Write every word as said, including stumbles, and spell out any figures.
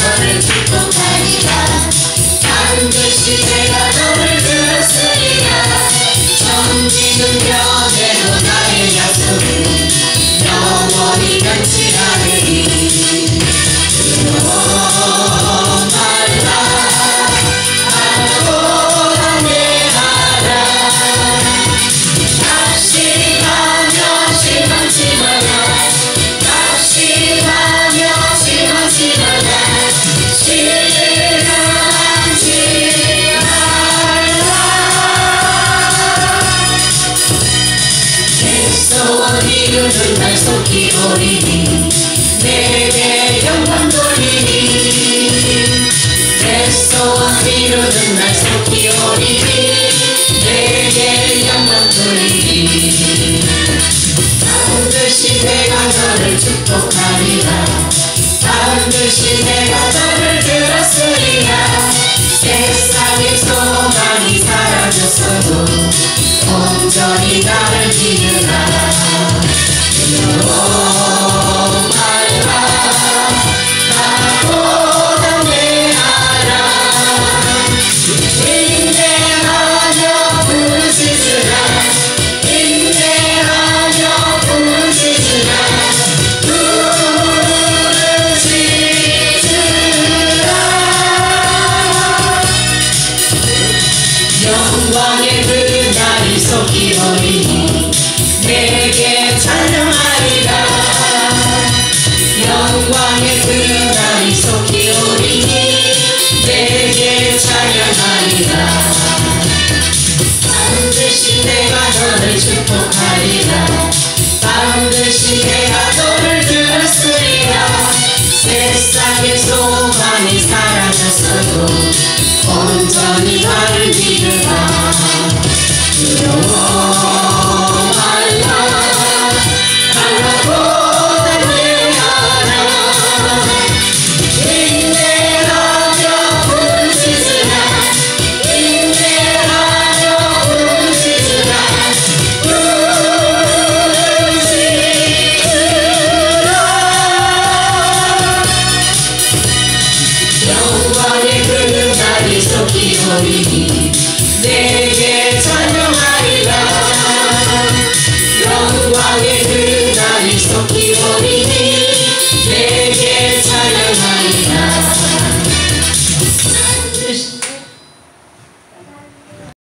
너를 축복하리라. 반드시 내가 너를 들었으리라. 정직은 뼈대로 나의 약속은 영원히 변치 않으리. 두려워 말라 하고 담대하라. 낙심하며 실망치 말라. 낙심하며 실망치 말라. 실망치 이루는 날 속히 오리니 내게 영광 돌리니. 내 소원 이루는 날 속히 오리니 내게 영광 돌리니. 반드시 내가 너를 축복하리라. 반드시 내가 너를 들었으리라. 세상의 소망이 사라졌어도 온전히 나를 믿으라. 두려워 말라 하고 담대하라. 인내하며 부르짖으라. 인내하며 부르짖으라. 부르짖으라. 영광의 그 날이 속히 오리니 내게 찬양하리라. 영광의 그 날이 속히 오리니 내게 찬양하리라. 반드시 내가 너를 축복하리라. 반드시 내가 너를 들었으리라. 세상의 소망이 사라졌어도 온전히 나를 믿으라.